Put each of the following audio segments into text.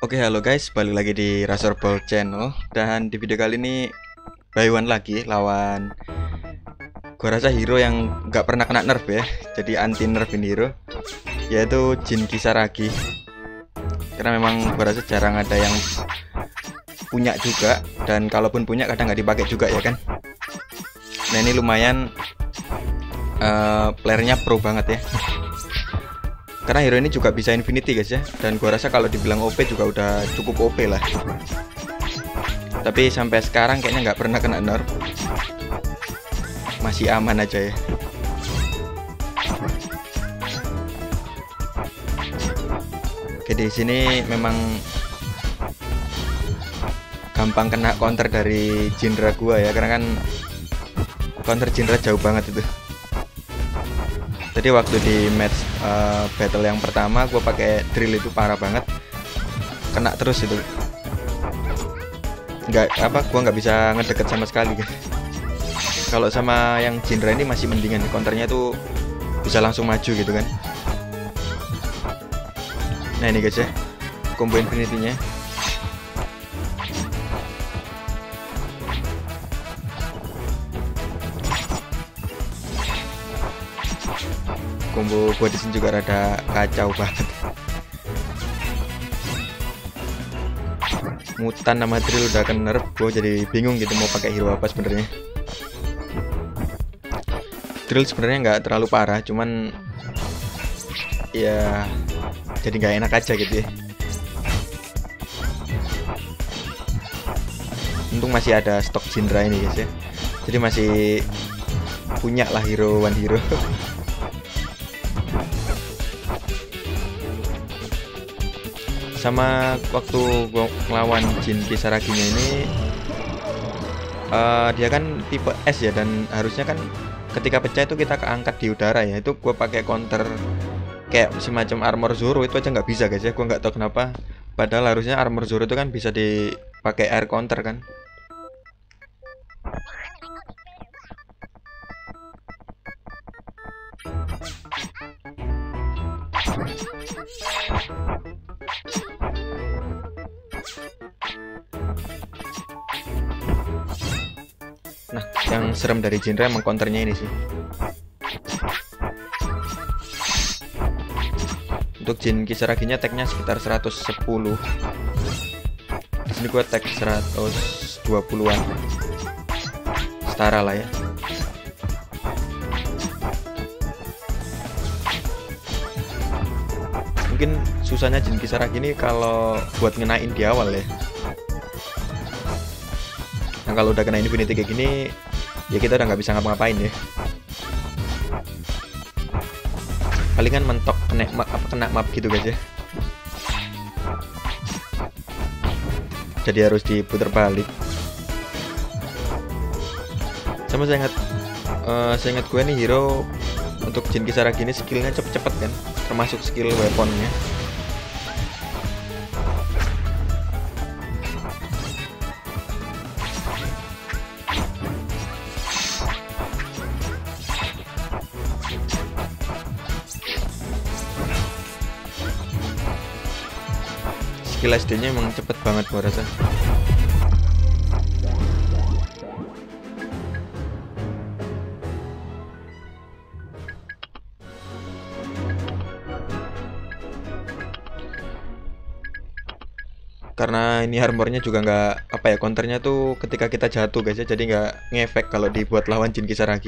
Oke, halo guys, balik lagi di Razor Ball Channel. Dan di video kali ini buy one lagi lawan gua rasa hero yang nggak pernah kena nerf ya. Jadi anti nerf ini hero, yaitu Jin Kisaragi. Karena memang gua rasa jarang ada yang punya juga, dan kalaupun punya kadang nggak dipakai juga ya kan. Nah ini lumayan playernya pro banget ya. Karena hero ini juga bisa infinity guys ya. Dan gua rasa kalau dibilang OP juga udah cukup OP lah. Tapi sampai sekarang kayaknya nggak pernah kena nerf. Masih aman aja ya. Oke, di sini memang gampang kena counter dari Jinra gua ya, karena kan counter Jinra jauh banget itu. Jadi waktu di match battle yang pertama gue pakai drill itu parah banget, kena terus itu. Gue nggak bisa ngedeket sama sekali guys. Kalau sama yang Jinra ini masih mendingan, counternya tuh bisa langsung maju gitu kan. Nah ini guys ya, combo infinity-nya. Combo gua di sini juga rada kacau banget. Mutan sama drill udah ke nerf, gua jadi bingung gitu mau pakai hero apa sebenarnya. Drill sebenarnya nggak terlalu parah, cuman ya jadi nggak enak aja gitu ya. Untung masih ada stok Jinra ini guys ya, jadi masih punya lah hero one hero. Sama waktu gua ngelawan Jin Kisaraginya ini, dia kan tipe S ya, dan harusnya kan ketika pecah itu kita keangkat di udara ya. Itu gue pakai counter kayak semacam armor Zoro, itu aja nggak bisa guys ya. Gue nggak tahu kenapa, padahal harusnya armor Zoro itu kan bisa dipakai air counter kan. Nah, yang serem dari Jinra emang counternya ini sih. Untuk Jin Kisaraginya tagnya sekitar 110. Di sini gua tag 120-an. Setara lah ya. Mungkin susahnya Jin Kisaragi ini kalau buat ngenain di awal ya. Nah kalau udah kena infinity kayak gini, ya kita udah nggak bisa ngapa-ngapain ya. Palingan mentok kena map gitu guys ya. Jadi harus diputar balik. Sama saya ingat gue nih hero untuk Jin Kisaragi ini skillnya cepet-cepet kan, termasuk skill weaponnya. Skill SD-nya emang cepet banget gua rasa. Karena ini armornya juga nggak apa ya, counternya tuh ketika kita jatuh guys ya, jadi nggak ngefek kalau dibuat lawan Jin Kisaragi.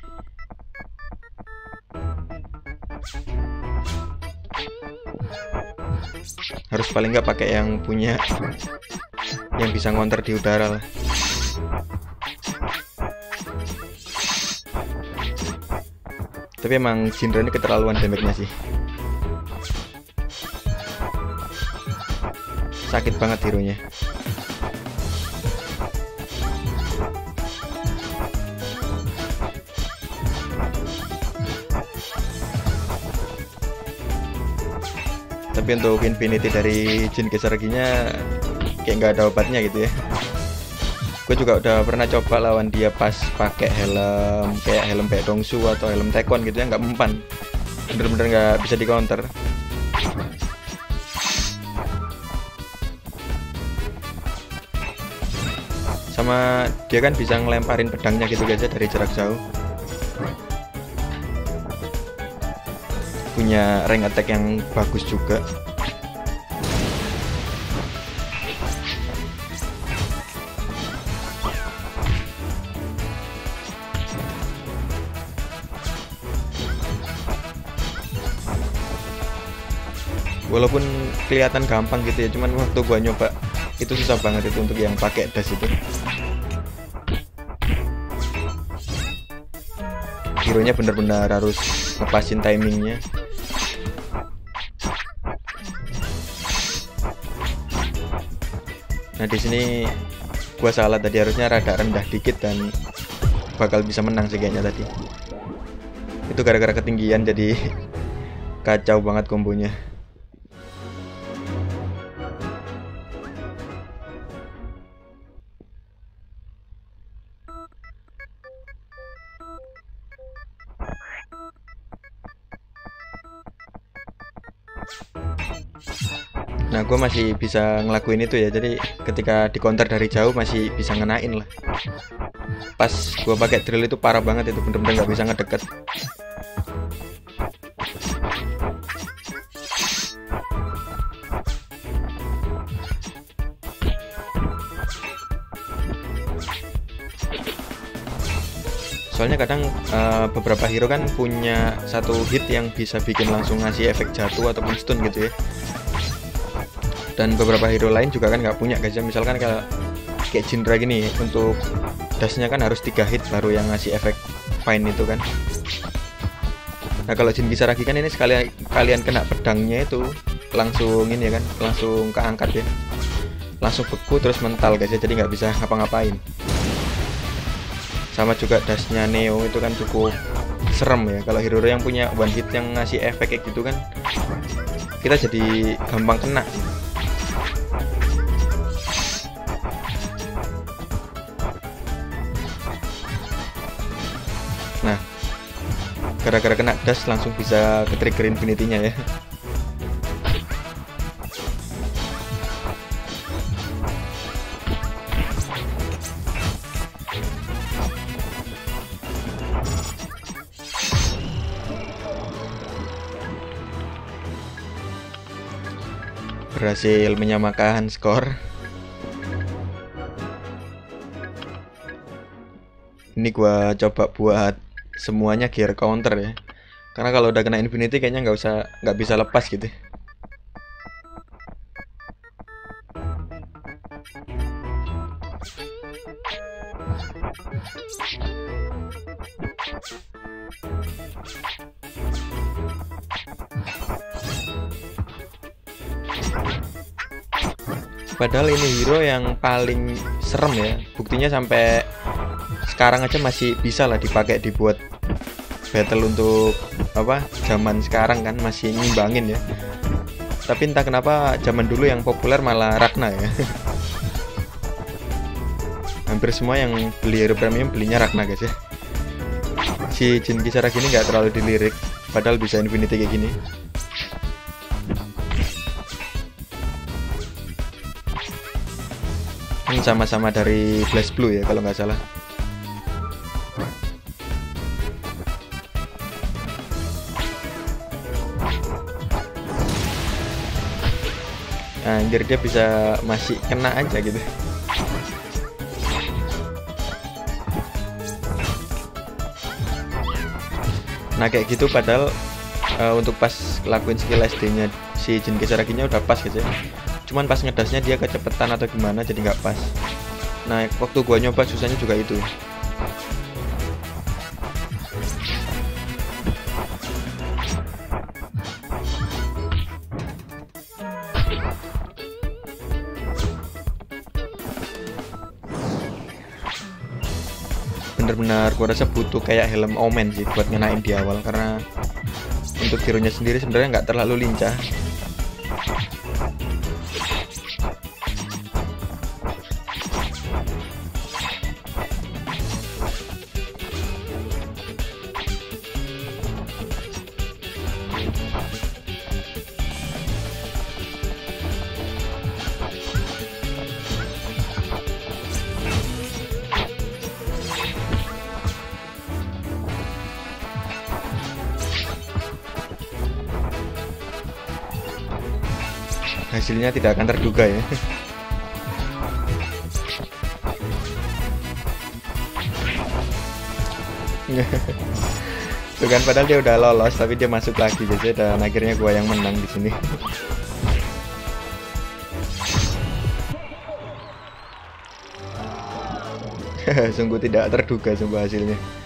Harus paling nggak pakai yang punya yang bisa counter di udara lah. Tapi emang Jinra ini keterlaluan damage-nya sih. Sakit banget hero-nya. Tapi untuk infinity dari Jin Kisaraginya kayak nggak ada obatnya gitu ya. Gue juga udah pernah coba lawan dia pas pakai helm kayak helm Baedongsu atau helm Taekwon gitu ya, nggak mempan. Bener-bener nggak bisa di counter. Sama dia kan bisa ngelemparin pedangnya gitu guys ya dari jarak jauh. Punya rank attack yang bagus juga. Walaupun kelihatan gampang gitu ya, cuman waktu gua nyoba itu susah banget itu untuk yang pakai dash itu. Hero-nya benar-benar harus ngepasin timingnya. Nah di sini gua salah tadi, harusnya rada rendah dikit dan bakal bisa menang sih kayaknya tadi. Itu gara-gara ketinggian jadi kacau banget kombonya. Nah gue masih bisa ngelakuin itu ya, jadi ketika di counter dari jauh masih bisa ngenain lah. Pas gue pakai drill itu parah banget, itu bener-bener nggak bisa ngedeket. Soalnya kadang beberapa hero kan punya satu hit yang bisa bikin langsung ngasih efek jatuh ataupun stun gitu ya. Dan beberapa hero lain juga kan nggak punya guys ya. Misalkan kayak Jinra gini, untuk dashnya kan harus 3 hit baru yang ngasih efek fine itu kan. Nah kalau Jin Kisaragi kan ini sekali kalian kena pedangnya itu langsung ini ya kan, langsung keangkat ya, langsung beku terus mental guys ya, jadi nggak bisa ngapa-ngapain. Sama juga dashnya Neo itu kan cukup serem ya. Kalau hero yang punya one hit yang ngasih efek kayak gitu kan, kita jadi gampang kena. Nah gara-gara kena dash langsung bisa ke trigger infinity-nya ya. Berhasil menyamakan skor. Ini gua coba buat semuanya gear counter ya, karena kalau udah kena infinity kayaknya nggak bisa lepas gitu. Padahal ini hero yang paling serem ya, buktinya sampai sekarang aja masih bisa lah dipakai dibuat battle untuk apa zaman sekarang kan, masih ngimbangin ya. Tapi entah kenapa zaman dulu yang populer malah Ragna ya. Hampir semua yang beli hero premium belinya Ragna guys ya. Si Jin Kisaragi ini nggak terlalu dilirik, padahal bisa infinity kayak gini. Ini sama-sama dari Blaze Blue ya kalau nggak salah. Anjir, dia bisa masih kena aja gitu. Nah kayak gitu padahal untuk pas lakuin skill SD nya si Jin Kisaraginya udah pas gitu ya. Cuman pas ngedasnya dia kecepetan atau gimana jadi nggak pas. Nah waktu gua nyoba susahnya juga itu. Bener-bener gua rasa butuh kayak helm omen sih buat ngenain di awal, karena untuk hero-nya sendiri sebenarnya nggak terlalu lincah. hasilnya tidak akan terduga ya. Tuh kan, padahal dia udah lolos tapi dia masuk lagi guys, dan akhirnya gua yang menang di sini. Sungguh tidak terduga sungguh hasilnya.